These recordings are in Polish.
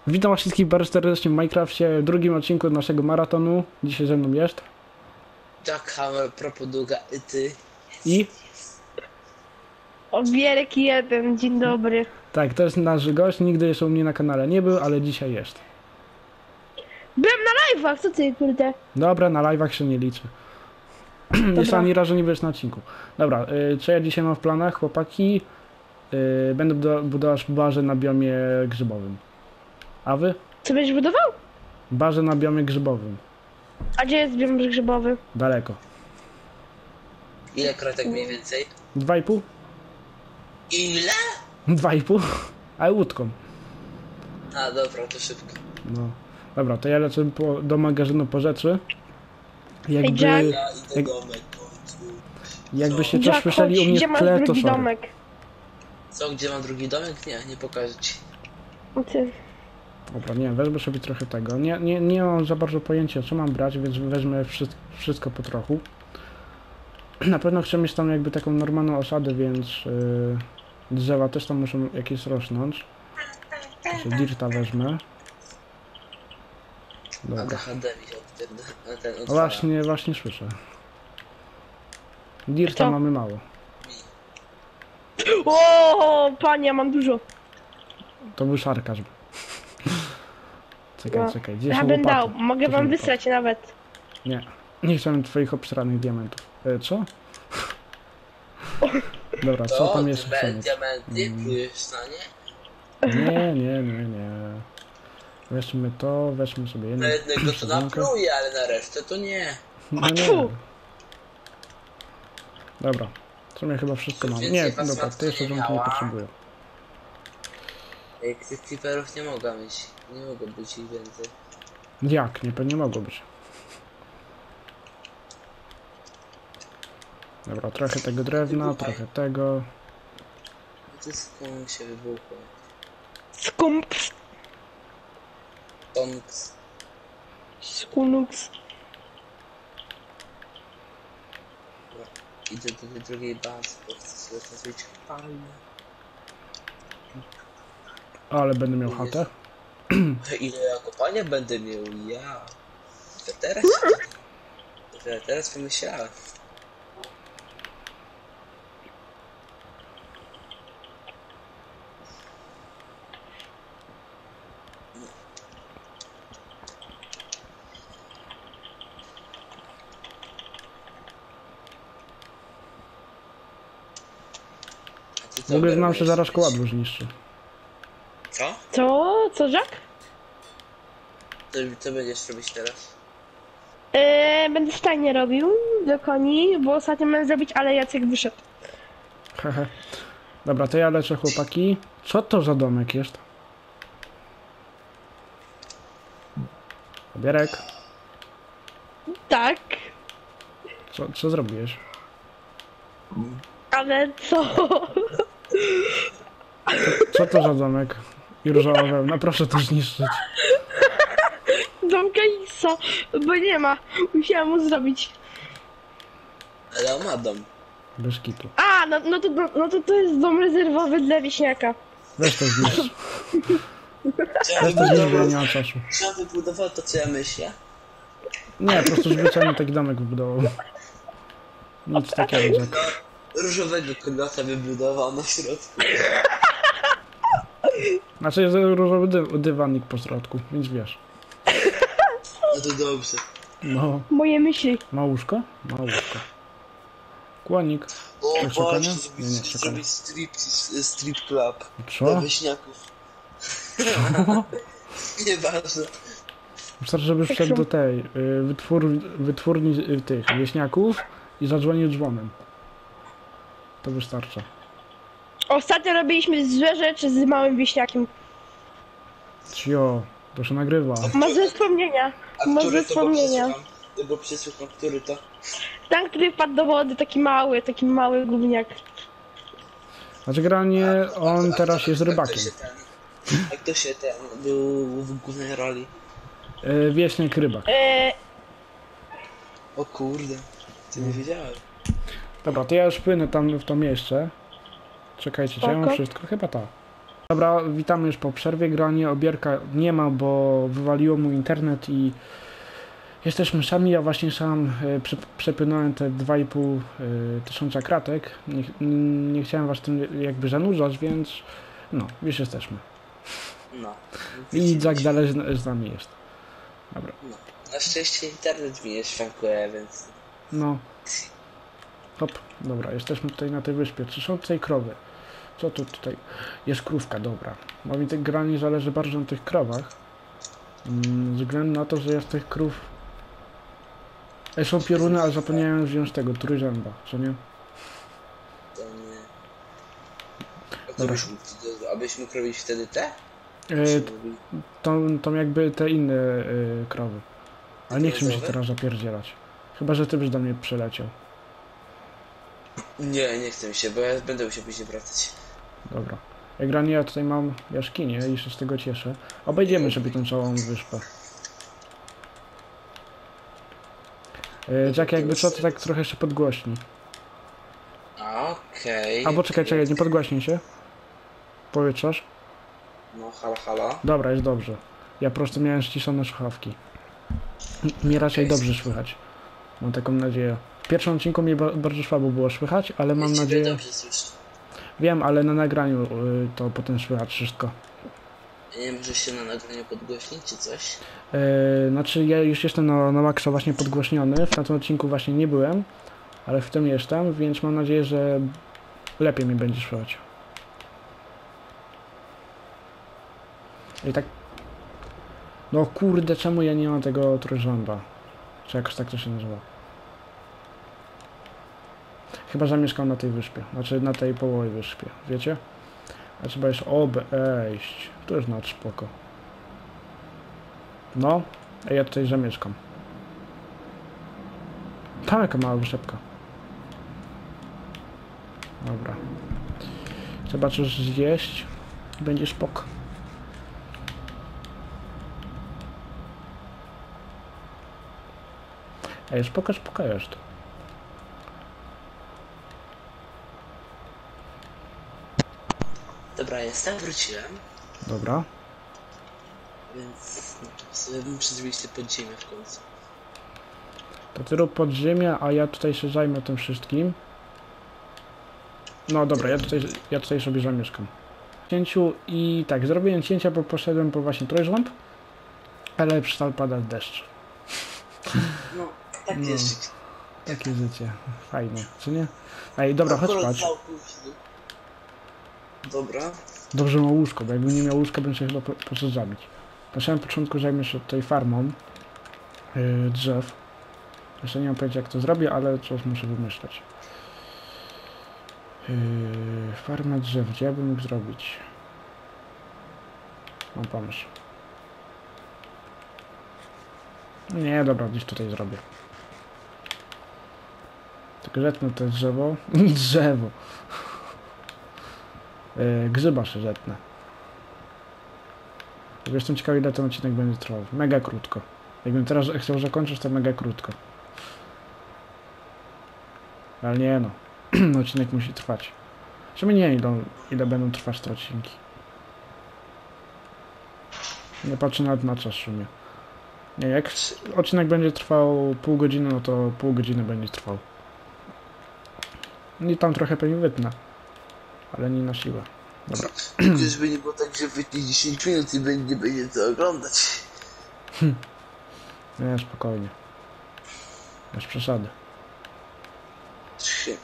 Witam wszystkich bardzo serdecznie w Minecrafcie, w drugim odcinku naszego maratonu. Dzisiaj ze mną jest. Jackhammer, Propoduga i ty. I? Obierek jeden, dzień dobry. Tak, to jest nasz gość, nigdy jeszcze u mnie na kanale nie był, ale dzisiaj jest. Byłem na live'ach, co ty, kurde? Dobra, na live'ach się nie liczy. Jeszcze ani razu nie byłeś na odcinku. Dobra, co ja dzisiaj mam w planach, chłopaki? Będę budować bazę na biomie grzybowym. A wy? Co będziesz budował? Bazę na biomie grzybowym. A gdzie jest biom grzybowy? Daleko. Ile kratek mniej więcej? 2,5? Ile? 2,5? Ale łódką. A dobra, to szybko. No. Dobra, to ja lecę do magazynu po rzeczy. Jakby, Jack. Ja idę domek. jakbyście Co? coś Jack, słyszeli u chodź, mnie gdzie w masz tle, to drugi sorry. domek? Co, gdzie mam drugi domek? Nie pokażę ci. Ty. Dobra, nie, wezmę sobie trochę tego. Nie mam za bardzo pojęcia, co mam brać, więc wezmę wszystko po trochu. Na pewno chcę mieć tam jakby taką normalną osadę, więc drzewa też tam muszą jakieś rosnąć. Znaczy dirta wezmę. Dobra. ADHD mi się ten No właśnie słyszę. Dirta Kto? mamy mało. O, panie, mam dużo. To był sarkazm. Czekaj, No. czekaj, gdzie Ja są bym łopaty? dał, mogę Gdzie są wam łopaty? wysłać nawet. Nie chcę twoich obsranych diamentów. Co? Dobra, co To tam jeszcze chcemy? diamenty plujesz na nie? Nie. Weźmy to, weźmy sobie jedną Na jednego to przydłonkę. napluję, ale na resztę to nie. No nie. Fu. Dobra, w sumie chyba wszystko mam. Więcej Nie, was dobra, matka to jeszcze nie rząd nie miała. potrzebuję. Jak tych creeperów nie mogę mieć. Nie mogło być ich więcej. Jak? Nie mogło być. Dobra, trochę tego drewna, trochę tego. To jest komu się wybuchło. Skumps, Tonks. skunuks. Idę do tej drugiej bazy, bo chcę sobie to zrobić fajnie. Ale będę miał chatę. Ile ja kopania będę miał? Ja. To teraz pomyślałem. A ty W ogóle nam będziesz się zaraz robić? koładło zniszczy. Co? Co, Jack? Co będziesz robić teraz? Będę stajnie robił do koni, bo ostatnio miałem zrobić, ale Jacek wyszedł. Hehe. Dobra, to ja lecę, chłopaki. Co to za domek jest? Obierek. Tak, Co zrobiłeś? ale co? Co to za domek? I różowa wełna, proszę to zniszczyć. Domka Xa, bo nie ma. Musiałam mu zrobić. Ale on ma dom. Bez kitu. A, no to jest dom rezerwowy dla wieśniaka. Weź to zniszcz. Co ja Weź to zniszcz, bo ja wybudował? nie mam czasu. Czy on wybudował to, co ja myślę? Nie, po prostu zwyczajnie taki domek wybudował. Nic takiego, Jack. Różowego koglata wybudował na środku. Znaczy jest różowy dywanik po środku, więc wiesz. No to dobrze. No, Moje myśli. ma łóżko? Ma łóżko. Kłonik. O, Chcesz czekania? właśnie, Nie, nie, czekania. zrobić strip club dla Co? wieśniaków. Nieważne. Wystarczy, żeby wszedł do tej wytwórni tych wieśniaków i zadzwonił dzwonem. To wystarcza. Ostatnio robiliśmy złe rzeczy z małym wieśniakiem. Cio, to się nagrywa. Ma ze wspomnienia. A Ma który ze to, bo wspomnienia. przesłucham? Bo przesłucham, który to? Ten, który wpadł do wody, taki mały gówniak. Znaczy generalnie on teraz jest rybakiem. A kto się ten był w głównej roli? Wieśniak rybak. O kurde, ty nie wiedziałem. Dobra, to ja już płynę tam w to miejsce. Czekajcie, czy ja mam Spoko. wszystko? Chyba tak. Dobra, witamy już po przerwie grania. Obierka nie ma, bo wywaliło mu internet i jesteśmy sami. Ja właśnie sam przepłynąłem te 2,5 tysiąca kratek. Nie chciałem was tym jakby zanudzać, więc no, już jesteśmy. No. I Jack dalej z nami jest. Dobra. No. Na szczęście internet mi nie szwankuje, więc... No. Hop, dobra, jesteśmy tutaj na tej wyspie. Trzyszącej krowy. Co tu tutaj? Jest krówka, dobra. Bo mi tej grani zależy bardzo na tych krowach. Ze względu na to, że ja z tych krów... Są pioruny, ale zapomniałem wziąć tego, trójrzęba, co nie? To nie... A co Dobra. byśmy wtedy... Abyś mógł robić wtedy te? Tą jakby te inne krowy. Ale nie chcę mi się Krowy? teraz zapierdzielać. Chyba, że ty byś do mnie przyleciał. Nie, nie chcę mi się, bo ja będę musiał później wracać. Dobra. Jak granie, ja tutaj mam jaskinię i się z tego cieszę. Obejdziemy sobie tą całą wyspę. Jack, jakby co, to tak trochę się podgłośni. Okej. Albo czekaj, nie podgłaśnij się. Powiedz coś. No, halo, halo. Dobra, jest dobrze. Ja po prostu miałem ściszone słuchawki. Mnie raczej dobrze słychać. Mam taką nadzieję. W pierwszym odcinku mnie bardzo słabo było słychać, ale mam Ja ciebie nadzieję... dobrze słyszę. Wiem, ale na nagraniu to potem słychać wszystko. Nie możesz się na nagraniu podgłośnić, czy coś? Znaczy ja już jestem na maksa właśnie podgłośniony. W tamtym odcinku właśnie nie byłem, ale w tym jestem, więc mam nadzieję, że lepiej mi będzie słychać. I tak... No kurde, czemu ja nie mam tego trójrząba? Czy jakoś tak to się nazywa? Chyba zamieszkam na tej wyspie. Znaczy na tej połowie wyspie, wiecie? A trzeba jeszcze obejść. To jest nad spoko. No, a ja tutaj zamieszkam. Tam jaka mała wysepka. Dobra. Trzeba coś zjeść i będzie spoko. Ej, spoko jest. Dobra, jestem, wróciłem. Dobra. Więc... No, sobie muszę zrobić te podziemie w końcu. To ty rób podziemia, a ja tutaj się zajmę tym wszystkim. No dobra, ja tutaj sobie zamieszkam. Cięciu i tak, zrobiłem cięcia, bo poszedłem po właśnie trójrząb, ale przestał padać deszcz. No, tak No. jest życie. Takie życie. Fajnie, czy nie? Ej, dobra, chodź Akurat spać. całkowicie. Dobra. Dobrze ma łóżko, bo jakbym nie miał łóżka, bym się chyba poszedł zabić. Na samym początku zajmę się tutaj farmą drzew. Jeszcze nie mam pojęcia, jak to zrobię, ale coś muszę wymyśleć. Farmę drzew, gdzie ja bym mógł zrobić? Mam pomysł. Nie, dobra, gdzieś tutaj zrobię. Tylko zetnę to drzewo. Drzewo. Grzyba się zetnę. Jestem ciekawy, ile ten odcinek będzie trwał. Mega krótko. Jakbym teraz chciał zakończyć, to mega krótko. Ale nie no. Odcinek musi trwać. Zresztą nie wiem, ile będą trwać te odcinki. Nie patrzę nawet na czas w sumie. Nie, jak odcinek będzie trwał pół godziny, no to pół godziny będzie trwał. I tam trochę pewnie wytnę. Ale nie na siłę. Dobra. Żeby nie było tak, że wytnie 10 minut i nie będzie co oglądać. Nie, spokojnie. Bez przesady. Trzy.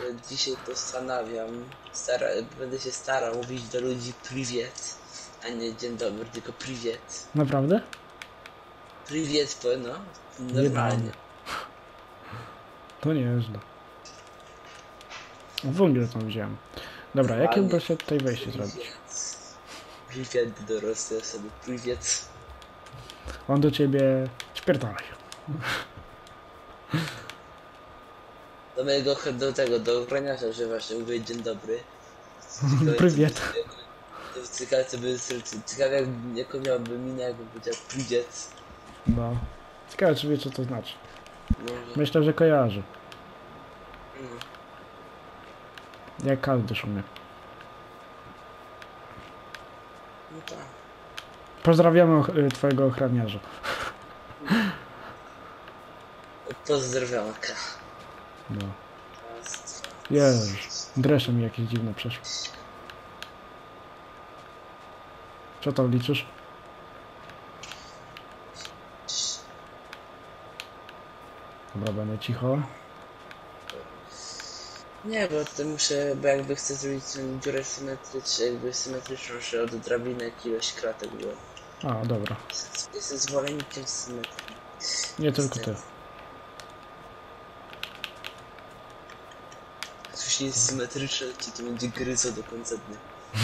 dzisiaj postanawiam, będę się starał mówić do ludzi priwiet, a nie dzień dobry, tylko priwiet. Naprawdę? Priwiet to no, Jebany. normalnie. To nie jest źle. W ogóle to wziąłem. Dobra, jakie Normalnie. by się tutaj wejście zrobić? Priwiet do dorosłej osoby, priwiet. On do ciebie... Spierdalaj. Do tego, do ochroniarza, że właśnie mówię dzień dobry. Priwiet. Ciekawe jaką miałby minę, jakby powiedział priwiet. No. Ciekawe, czy wie, co to znaczy. Może. Myślę, że kojarzy. No. Jak każdy szumie. No tak. Pozdrawiamy twojego ochroniarza. Pozdrowionka. No. Jezus. Dresze mi jakieś dziwne przeszło. Co tam liczysz? Dobra, będę cicho. Nie, bo to muszę, bo jakby chcę zrobić tę dziurę symetryczną, że od drabinek ilość kratek było. A, dobra. Jestem zwolennikiem symetrii. Nie tylko ty. Jeśli jest symetryczne, to będzie gryzo do końca dnia.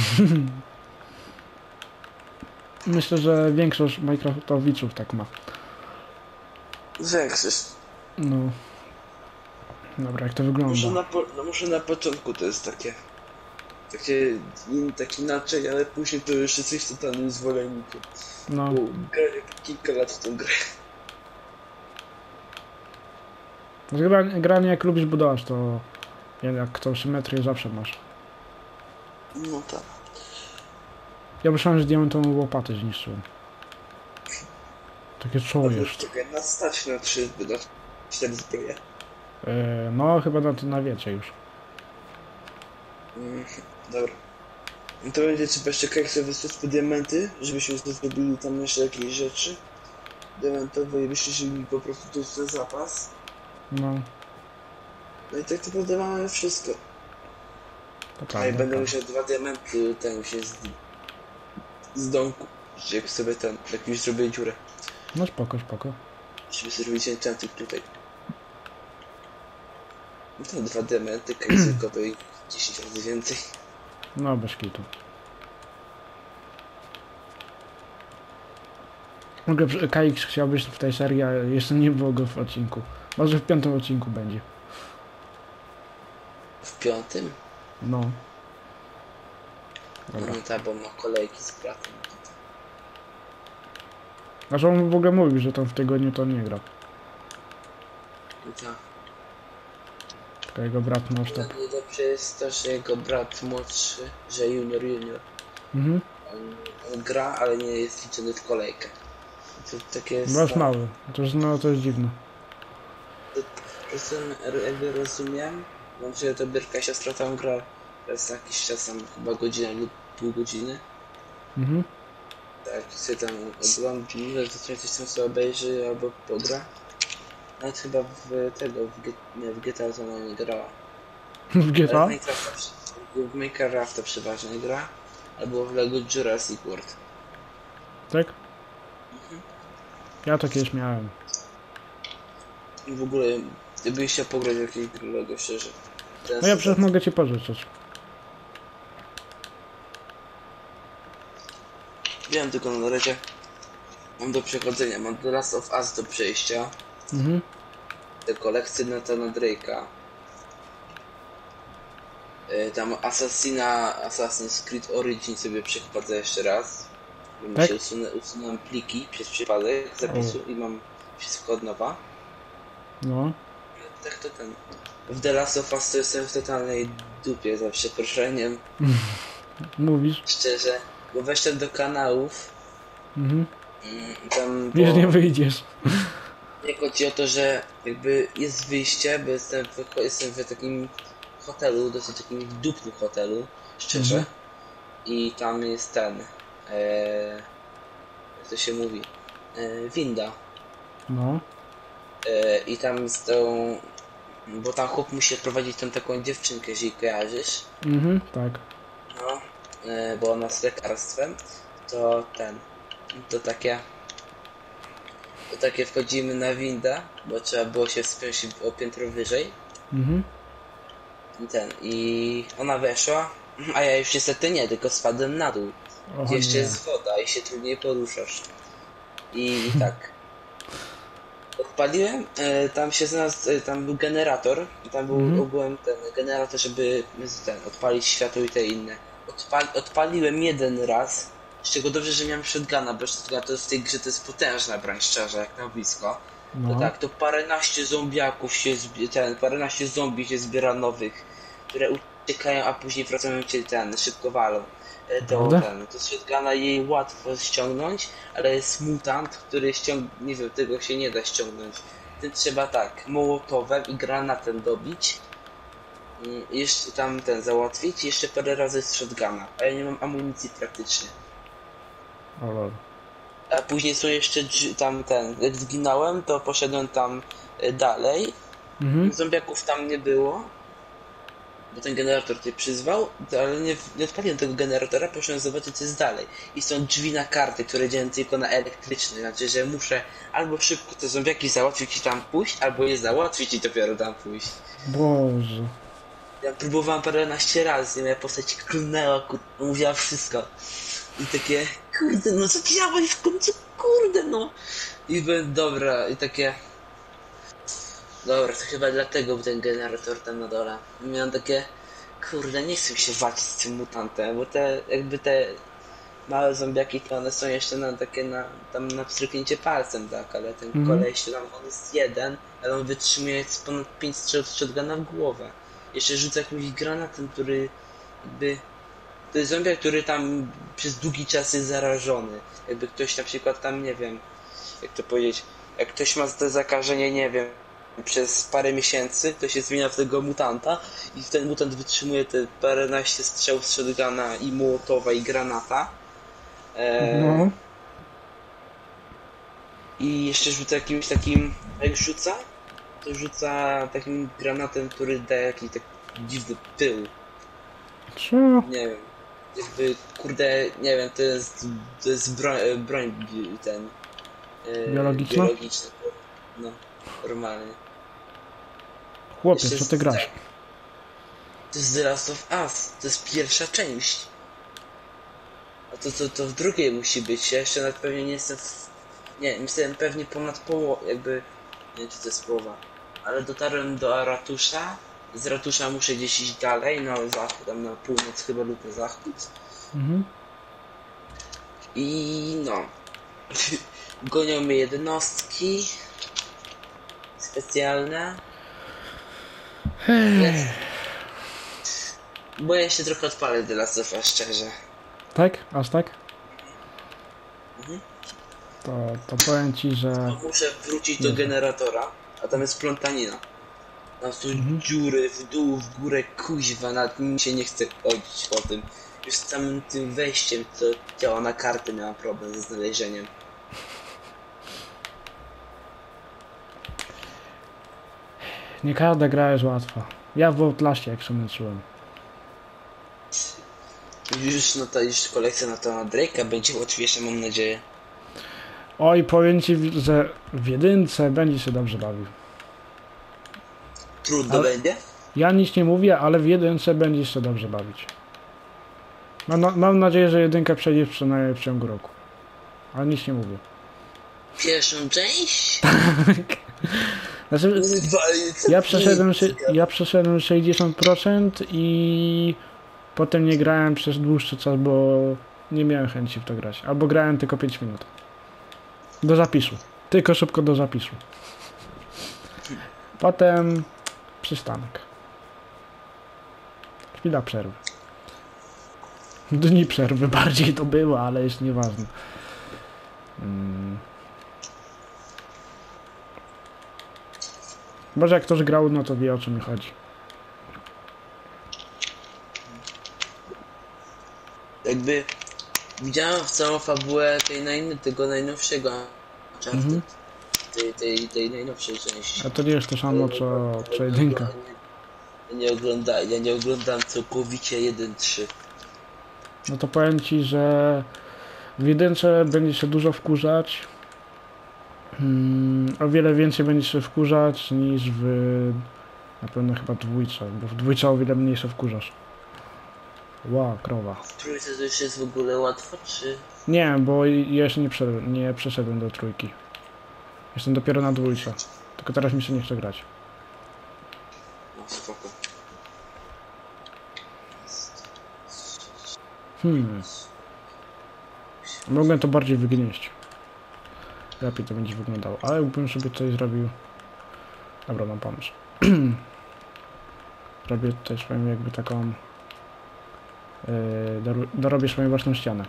Myślę, że większość Minecraftowiczów tak ma. Większość. No. Dobra, jak to wygląda? Może na początku to jest tak inaczej, ale później to już jesteś totalnym zwolennikiem. No. Bo grałem kilka lat w tą grę. Granie jak lubisz budować, to jak tą symetrię zawsze masz. No tak. Ja myślałem, że diamentową łopatę zniszczyłem. Takie co jest? Czekaj, na stać na 4 zbroje. No, chyba na wiecie już. Dobra. No to będzie trzeba jeszcze jak wysłać po diamenty, żebyśmy zrobili tam jeszcze jakieś rzeczy diamentowe i byśmy żyli po prostu to jest ten zapas. No, No i tak naprawdę mamy wszystko. to A prawda. i będę prawda. musiał 2 diamenty ten się z domku. Jak sobie jak już zrobię dziurę. No spoko, spoko. Żeby zrobić enchanting tutaj. No to 2 diamenty, kajzykowe i 10 razy więcej. No, bez kitu. Mogę, KX chciałbyś w tej serii, a jeszcze nie było go w odcinku. Może w 5. odcinku będzie. W 5? No. No Dobra. tak, bo ma kolejki z bratem. A że on w ogóle mówił, że tam w tygodniu to nie grał. No tak. Tylko jego brat non stop. Najlepsze jest to, że jego brat młodszy, że junior, Mhm. on gra, ale nie jest liczony w kolejkę. To takie jest... Bo jest mały. To jest dziwne. Jakby rozumiem, że to Bierka siostra tam gra raz na jakiś czas, tam chyba godzinę lub pół godziny. Mhm. Tak, sobie tam oglądam, że coś tam sobie obejrzy albo pogra. Nawet chyba w GTA to ona nie grała. W GTA? Ale w Minecrafta przeważnie gra, albo w LEGO Jurassic World. Tak? Ja to kiedyś miałem. I w ogóle, gdybyś chciał pograć w jakieś gry LEGO, szczerze. No ja przecież mogę ci pożyczyć. Wiem tylko na razie. Mam do przechodzenia, mam The Last of Us do przejścia. Mhm. Te kolekcje Nathana Drake'a. Tam Assassin's Creed Origin sobie przechodzę jeszcze raz. Bo Tak? mi się usunąłem pliki przez przypadek zapisu i mam wszystko od nowa. No. Tak to ten. W The Last of Us to jestem w totalnej dupie za przeproszeniem. Mówisz? Szczerze. Bo weszłem do kanałów. Mhm. Tam Wiesz, nie wyjdziesz. nie chodzi o to, że jakby jest wyjście, bo jestem w takim hotelu, dosyć takim dupnym hotelu, szczerze. Mhm. I tam jest ten, jak to się mówi, winda. No. I tam z tą Bo tam chłop musi prowadzić tą taką dziewczynkę, jeżeli kojarzysz. Mhm, tak. No, bo ona z lekarstwem, to to takie wchodzimy na windę, bo trzeba było się wspiąć o piętro wyżej. Mhm. I ona weszła, a ja już niestety nie, tylko spadłem na dół. O Gdzie jeszcze nie. jest woda i się trudniej poruszasz. I tak. Odpaliłem, tam się znalazł, tam był generator, tam był ogółem ten generator, żeby odpalić światło i te inne. Odpaliłem jeden raz, z czego dobrze, że miałem shotguna, bo shotgun to w tej grze to jest potężna broń, szczerze, jak na blisko. No. To tak, to paręnaście zombiaków się paręnaście zombie się zbiera nowych, które uciekają, a później wracają cię szybko walą. Prawda? To z shotguna jej łatwo ściągnąć, ale jest mutant, który nie wiem, tego się nie da ściągnąć. Tym trzeba tak, mołotowem i granatem dobić. Jeszcze tam załatwić i jeszcze parę razy z shotguna, a ja nie mam amunicji praktycznie. O lol. A później są jeszcze jak zginąłem, to poszedłem tam dalej. Mhm. Zombiaków tam nie było, bo ten generator tutaj przyzwał, ale nie odpaliłem tego generatora, poszedłem zobaczyć co jest dalej. I są drzwi na karty, które działają tylko na elektryczne, znaczy, że muszę albo szybko te zombiaki załatwić i tam pójść, albo je załatwić i dopiero tam pójść. Boże. Ja próbowałem paręnaście razy, moja postać klnęła, mówiła wszystko. I takie, kurde, no zadziałaj w końcu, kurde, no. I byłem, dobra, i takie... Dobra, to chyba dlatego był ten generator tam na dole. I miałem takie, kurde, nie chcę się walczyć z tym mutantem, bo te małe zombiaki, to one są jeszcze tam na pstryknięcie palcem, tak, ale ten koleś tam, on jest jeden, ale on wytrzymuje ponad 5 strzałów z shotguna w głowę. Jeszcze rzuca jakimś granatem, który jakby... To jest zombiak, który tam przez długi czas jest zarażony. Jakby ktoś na przykład tam, nie wiem, jak to powiedzieć, jak ktoś ma to zakażenie, nie wiem, przez parę miesięcy, to się zmienia w tego mutanta i ten mutant wytrzymuje te paręnaście strzałów z shotguna i mołotowa i granata. No. I jeszcze rzuca jakimś takim, jak rzuca, to rzuca takim granatem, który daje jakiś taki dziwny pył. Co? Nie wiem. Jakby, kurde, nie wiem, to jest broń Biologiczna? biologiczna. No, normalnie. Chłopie, Jeszcze co ty grasz? To jest The Last of Us, to jest pierwsza część. A to w drugiej musi być. Ja jeszcze nawet pewnie nie jestem nie, jestem pewnie ponad połową, jakby, nie wiem czy to jest połowa. Ale dotarłem do ratusza. Z ratusza muszę gdzieś iść dalej, na zachód, tam na północ chyba lub na zachód. Mhm. I no. Gonią mnie jednostki specjalne. Jest. Bo ja się trochę odpalę The Last of Us, szczerze. Tak? Aż tak? Mhm. To powiem ci, że... Bo muszę wrócić do generatora, a tam jest plątanina. Tam są dziury w dół, w górę, kuźwa, nad nim się nie chce chodzić po tym. Już z samym tym wejściem, co działa na karty, miałam problem ze znalezieniem. Nie każda gra jest łatwa. Ja w Outlastie jak się męczyłem. Już kolekcja na temat Drake'a będzie łatwiejsza, mam nadzieję. Oj, powiem ci, że w jedynce będzie się dobrze bawił. Trudno Ale- będzie? Ja nic nie mówię, ale w jedynce będziesz się dobrze bawić. Mam nadzieję, że jedynka przejdzie przynajmniej w ciągu roku. Ale nic nie mówię. Pierwszą część? Znaczy, ja przeszedłem 60% i potem nie grałem przez dłuższy czas, bo nie miałem chęci w to grać. Albo grałem tylko 5 minut. Do zapisu. Tylko szybko do zapisu. Potem przystanek. Chwila przerwy. Dni przerwy bardziej to było, ale jest nieważne. Może jak ktoś grał, no to wie o czym mi chodzi. Jakby widziałem całą fabułę tego najnowszego Uncharted. tej najnowszej części. A to nie jest to samo co jedynka. Ja nie oglądam całkowicie 1-3. No to powiem ci, że w jedynce będzie się dużo wkurzać. O wiele więcej będzie się wkurzać niż w na pewno chyba dwójce, bo w dwójce o wiele mniej się wkurzasz. Ła, krowa. W trójce to już jest w ogóle łatwo, czy? Nie, bo ja jeszcze nie przeszedłem do trójki. Jestem dopiero na dwójce. Tylko teraz mi się nie chce grać. No spoko. Mogłem to bardziej wygnieść. Lepiej to będzie wyglądało. Ale jakbym sobie tutaj zrobił... Dobra, mam pomysł. Robię tutaj swoją jakby taką... dorobię swoją własną ścianę.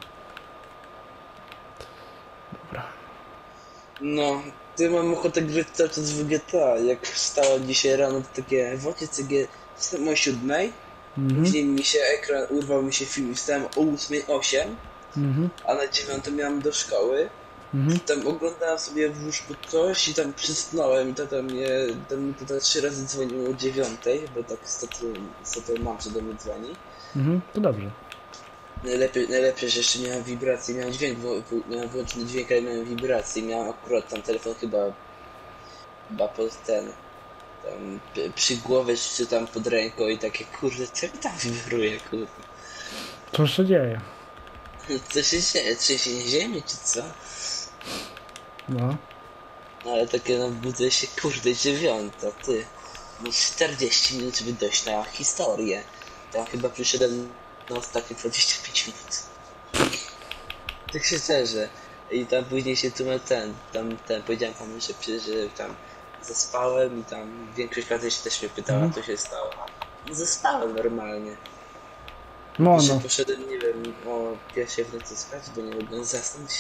Dobra. No, ty mam ochotę grać cały czas w GTA. Jak wstałem dzisiaj rano, to takie w CG wstałem o 7, później mi się ekran, urwał mi się film i wstałem o 8:08, a na 9 miałem do szkoły. Tam oglądałem sobie w łóżku coś i tam przysnąłem i tata mnie, tata 3 razy dzwonił o 9, bo tak niestety mam, że do mnie dzwoni. To dobrze. Najlepsze, że jeszcze miałem wibrację, miałem dźwięk, miałem wyłączony dźwięk, ale miałem wibrację, miałem akurat tam telefon chyba pod ten, tam przy głowie czy tam pod ręką i takie kurde, co mi tam wibruje, kurde. Co się dzieje? Co się dzieje? Trzęsienie ziemi czy co? No. No ale takie no budzę się, kurde, 9, ty. No 40 minut, żeby dojść na historię. Tam chyba przyszedłem na ostatnie 25 minut. Tak się szczerze. I tam później się tu powiedziałem panu, że tam zaspałem i tam większość razy się też mnie pytała, co się stało. No zaspałem normalnie. Jeszcze poszedłem, nie wiem, o pierwszej w nocy spać, bo nie mogłem zasnąć.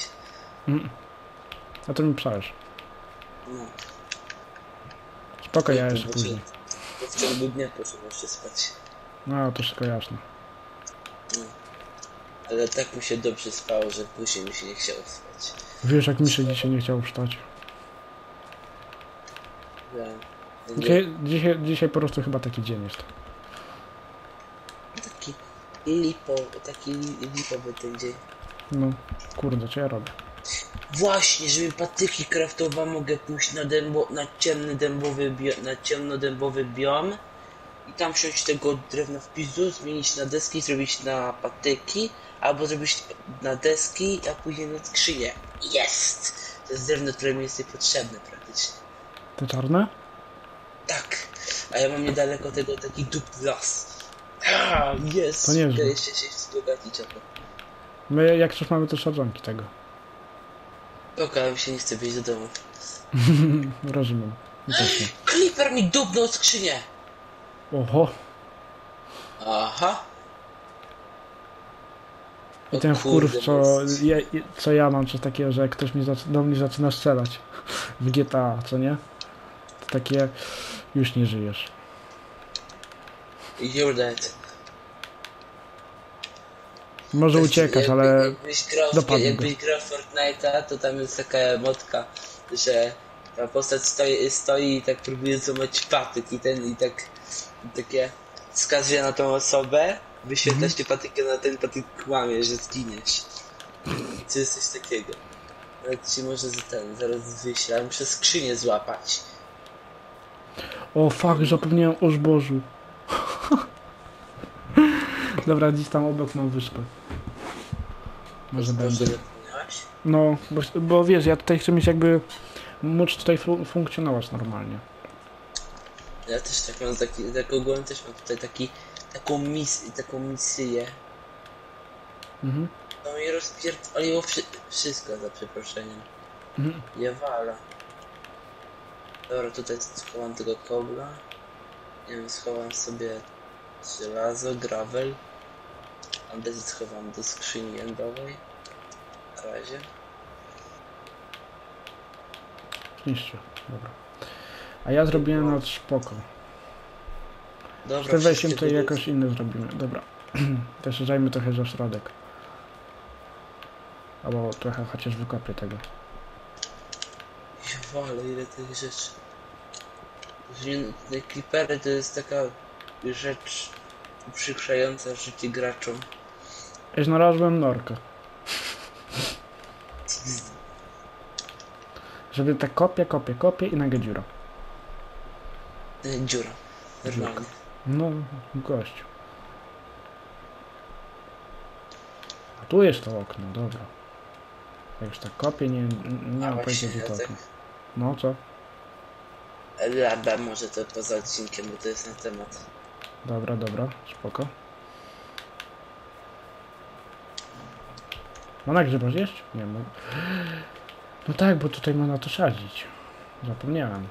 A to mi pisałeś. No. Spoko, ja jeszcze później. Bo w ciągu dnia poszedłem jeszcze spać. No, to wszystko jasne. No. Ale tak mi się dobrze spało, że później mi się nie chciało spać. Wiesz, jak mi się dzisiaj nie chciało wstać. Ja, Dzisiaj po prostu chyba taki dzień jest. taki lipowy ten dzień. No, kurde, co ja robię? Właśnie, żeby patyki craftowe mogę pójść na ciemnodębowy biom i tam wziąć tego drewna w pizdu, zmienić na deski, zrobić na patyki, albo zrobić na deski, a później na skrzynię. Jest! To jest drewno, które mi jest niepotrzebne praktycznie. Te czarne? Tak, a ja mam niedaleko tego taki dupny las. Jest! To nieźle. Ja jeszcze się wzbogacić o to. My jak coś mamy też sadzonki tego. Okej, mi się nie chce wyjść do domu. Rozumiem. I też nie. Creeper mi dupnął skrzynię! Oho. Aha. I O ten wkurw, kurde, co ja mam, coś takiego, że jak ktoś do mnie zaczyna strzelać w GTA, co nie? To takie, już nie żyjesz. You're dead. Może uciekasz, ale dopadnie go. Jakbyś grał w Fortnite'a, to tam jest taka emotka, że ta postać stoi i tak próbuje złamać patyk i takie wskazuje na tą osobę, wyświetlasz ci patykę, na ten patyk kłamie, że zginiesz. Co jest coś takiego. Nawet ci może zaraz wyślę, ale muszę skrzynię złapać. O fuck, zapomniałem o zbożu. Dobra, gdzieś tam obok mam wyspę. Może będzie. No, bo wiesz, ja tutaj chcę mieć jakby móc tutaj funkcjonować normalnie. Ja też tak mam ogólnie też mam tutaj taką misję. No i rozpierdoliło wszystko, za przeproszeniem. Ja walę. Dobra, tutaj schowam tego kobla. Nie wiem, schowam sobie żelazo, gravel. Andezy schowam do skrzyni endowej. Na razie. Oczywiście, dobra. A ja zrobiłem nad spoko. Dobra, Z wejściem to jakoś inne zrobimy. Dobra. Też zajmę trochę za środek. Albo trochę chociaż wykopię tego. ale ile tych rzeczy. Te creepery to jest taka rzecz uprzykrzająca życie graczom. Ja znalazłem norkę. Żeby tak kopię i nagle dziura. Dziura. Normalnie. No, gościu. A tu jest to okno, dobra. Jak już tak kopię, nie mam pojęcia gdzie to okno. No co? Laba może to poza odcinkiem, bo to jest na temat. Dobra, spoko. Można grzybać jeść? Nie no. No tak, bo tutaj można to sadzić. Zapomniałem.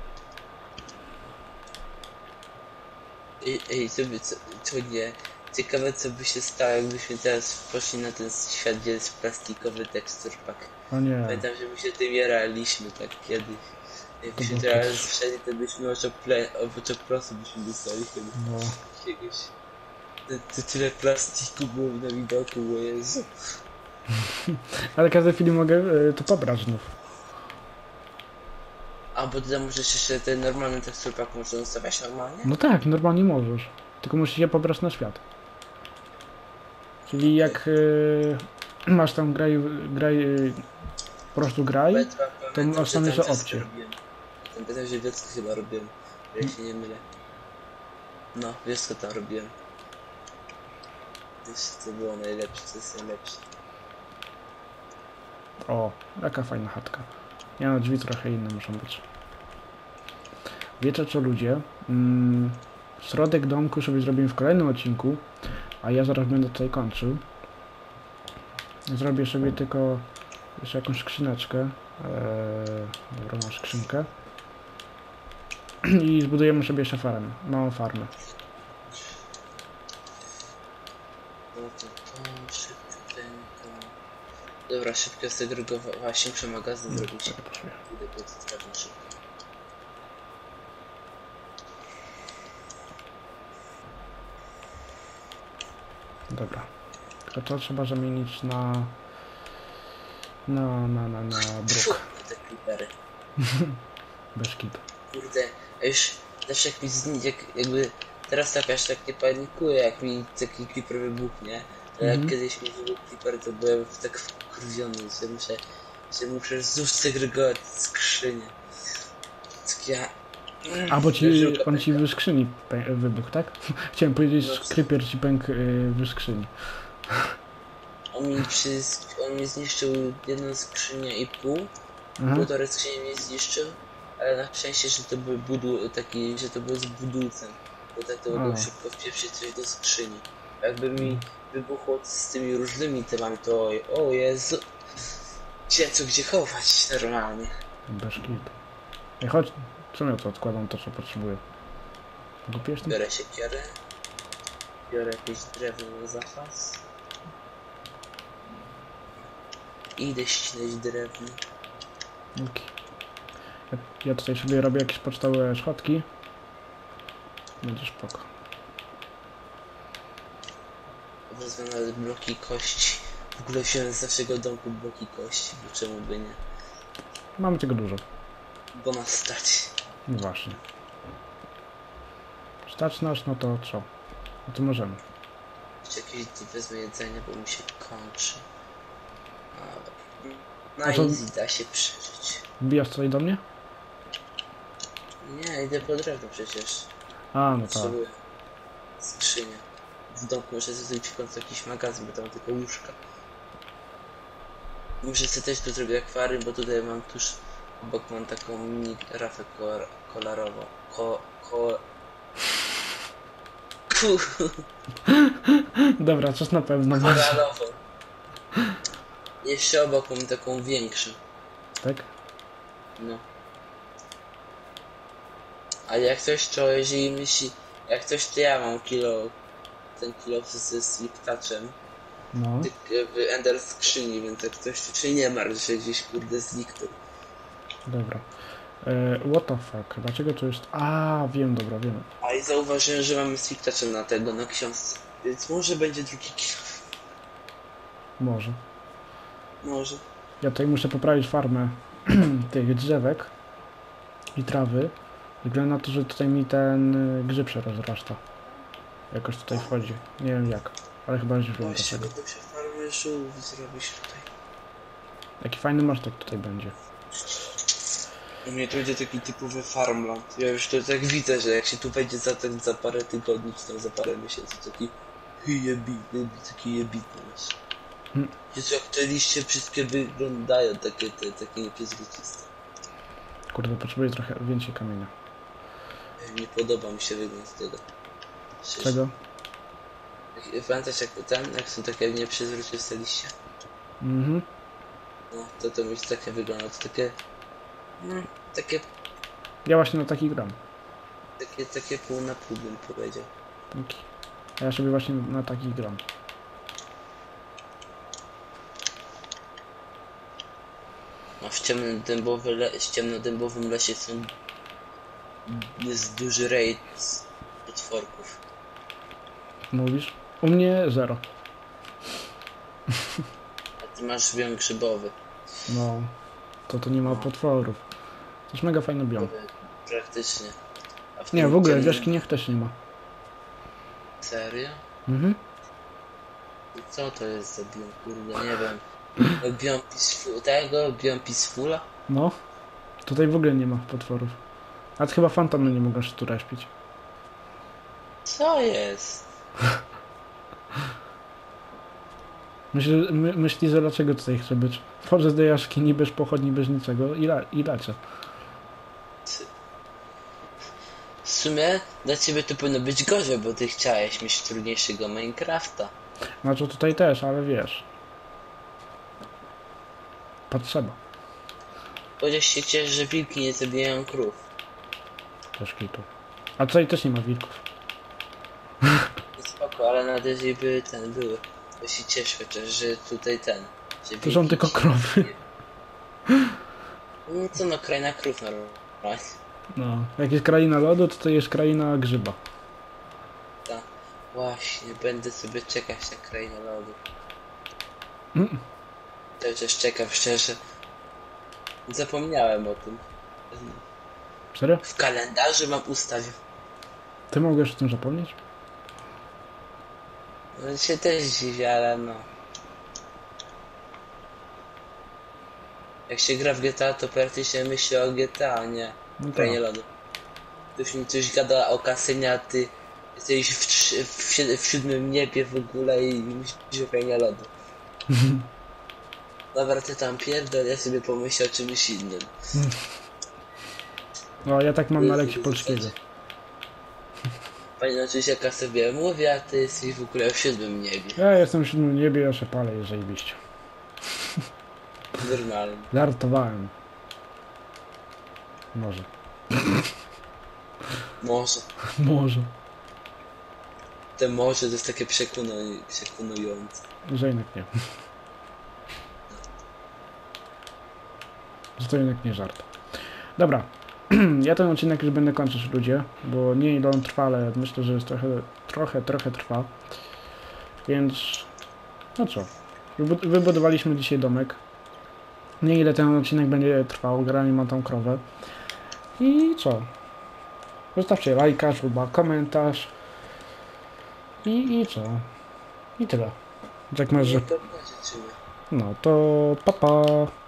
Ej, to nie. Ciekawe co by się stało, jakbyśmy teraz poszli na ten świat, gdzie jest plastikowy tekstur pack. O nie. Pamiętam, że my się tym jaraliśmy tak kiedyś. Jakbyśmy było teraz kiedyś. wszedli, to byśmy oczoprosu byśmy dostali chyba. No. Jakiegoś. To tyle plastiku było na widoku, bo Jezu. Ale każdy film mogę to pobrać znów. A bo ty możesz jeszcze ten normalny tekstur pack można ustawiać normalnie? No tak, normalnie możesz. Tylko musisz je pobrać na świat. Czyli jak masz tam po prostu graj, to masz tam jeszcze opcję. Pamiętam, że wioskę chyba robiłem, ja się nie mylę. No, wioskę tam robiłem. To było najlepsze, to jest najlepsze. O, jaka fajna chatka. Nie no, drzwi trochę inne muszą być. Wiecie co ludzie? Środek domku sobie zrobimy w kolejnym odcinku, a ja zaraz będę tutaj kończył. Zrobię sobie tylko jeszcze jakąś skrzyneczkę. Dobra, mam skrzynkę. I zbudujemy sobie jeszcze farmę, małą farmę. No to szybciuteńko. Dobra, szybko segregowała się magazyn zrobić. Tak, proszę. Idę po to szybko. Dobra. Tylko to trzeba zamienić na bruk. Te creepery. Bez kitu. Kurde, a już zawsze jak mi jakby teraz tak aż tak nie panikuję, jak mi taki creeper wybuchnie. Ale jak kiedyś mi wybuchł creeper, to byłem tak wkurwiony, że muszę znów segregować skrzynię. Tak ja... A bo on ci w skrzyni wybuchł, tak? Chciałem powiedzieć, że creeper ci pękł w skrzyni. On mi zniszczył jedną skrzynię i pół, półtorej skrzyni mnie zniszczył, ale na szczęście, że to był że to było z budulcem, bo tak to mogło szybko wpieprzyć coś do skrzyni. Jakby mi wybuchło z tymi różnymi temami, to o Jezu, gdzie chować normalnie. Bez kitu. Ej, chodź, co ja to odkładam to, co potrzebuję. Gupiesz tym? Biorę siekierę, biorę jakieś drewno na zapas. Idę ścinać drewno. Okay. Ja tutaj sobie robię jakieś pocztowe schodki. Będzie spoko. Wezmę nawet bloki kości. W ogóle wziąłem z naszego domku bloki kości, bo czemu by nie? Mamy tego dużo. Bo nas stać. No właśnie. Stać nas, no to co? No to możemy. Jeszcze jakieś wezmę jedzenie, bo mi się kończy. Na A to- easy da się przeżyć. Wbijasz tutaj do mnie? Nie, idę po drewno przecież. A, no tak. Potrzebuję skrzynię. W domku muszę zrobić w końcu jakiś magazyn, bo tam mam tylko łóżka. Muszę sobie też tu zrobić akwarium, bo tutaj mam tuż obok mam taką mini rafę kolorową. Dobra, czas na pewno. Koralową. Jeszcze obok mam taką większą. Tak? No. Ale jak coś, to jeżeli myśli... Jak coś, to ja mam ten kilo ze sliptaczem. No. W Ender skrzyni, więc jak coś, to się nie martw, że gdzieś kurde zniknął. Dobra. What the fuck? Dlaczego to jest... A, wiem, dobra, wiem. A i zauważyłem, że mamy sliptaczem na książce. Więc może będzie drugi kilo. Może. Może. Ja tutaj muszę poprawić farmę tych drzewek i trawy. Wygląda na to, że tutaj mi ten grzyb się rozrasta. Jakoś tutaj wchodzi. Nie wiem jak, ale chyba źle do Właśnie tego. będą się farmy żółw zrobić tutaj. Jaki fajny masztek tutaj będzie. U mnie to będzie taki typowy farmland. Ja już to tak widzę, że jak się tu wejdzie za parę tygodni, czy tam za parę miesięcy, taki jebitny jest. Jezu, jak te liście wszystkie wyglądają, takie nieprzezroczyste. Kurde, potrzebuję trochę więcej kamienia. Nie podoba mi się wygląd tego. Szczerze. Czego? Pamiętasz jak są takie nieprzezroczyste liście? Mhm. No, to mi takie wygląda, to takie... takie Ja właśnie na taki gram. Takie pół na pół bym powiedział. Taki. A ja sobie właśnie na taki gram. A w ciemnodębowym lesie jest duży raid z potworków. Mówisz? U mnie 0. A ty masz biom grzybowy. No. To nie ma potworów. To jest mega fajny biom. Praktycznie. A w Nie, tym w ogóle w ciemnym- jaskiniach też nie ma. Serio? Mhm. Co to jest za biom? Kurde, nie wiem. Biom biom Peacefula? No. Tutaj w ogóle nie ma potworów. A to chyba fantomy nie mogą się tu respić. Co jest? Myśli, że dlaczego tutaj chcę być? Wchodzę do jaskini bez pochodni, bez niczego i lecę. W sumie dla ciebie to powinno być gorzej, bo ty chciałeś mieć trudniejszego Minecrafta. Znaczy tutaj też, ale wiesz. Potrzeba. Chociaż się cieszę, że wilki nie zabijają krów. Też kitu. A tutaj też nie ma wilków. No spoko, ale nawet jeżeli by były, to się cieszę chociaż, że tutaj że To są wilki tylko ci- krowy. No co no, kraina krów normalnie. No. Jak jest kraina lodu, to jest kraina grzyba. Tak. Właśnie, będę sobie czekać na krainę lodu. Mm. Też czekam szczerze. Zapomniałem o tym. Serio? W kalendarzu mam ustawił. Ty mogłeś o tym zapomnieć? No się też dziwię, ale no. Jak się gra w GTA, to praktycznie myśli o GTA, a nie No krainie tak. lodu. Ktoś mi coś gada o kasynie, a ty jesteś w siódmym niebie w ogóle i myślisz o krainie lodu. Dobra, ty tam pierdol, ja sobie pomyślę o czymś innym. No, ja tak mam na lekcji polskiego. Pani nauczycielka sobie mówi, a ty jesteś w ogóle w siódmym niebie. Ja jestem w siódmym niebie, ja się palę, jest zajebiście. Normalnie. Żartowałem. Może. Może. Może. Te morze to jest takie przekonujące. Że jednak nie. Że to jednak nie żart. Dobra. Ja ten odcinek już będę kończyć, ludzie, bo nie ile on trwa, ale myślę, że jest trochę trwa. Więc no co? Wybudowaliśmy dzisiaj domek. Nie ile ten odcinek będzie trwał, generalnie mam tam krowę. I co? Zostawcie lajka, suba, komentarz. I co? I tyle. Jak masz, że... Nie to życzymy. No to pa pa.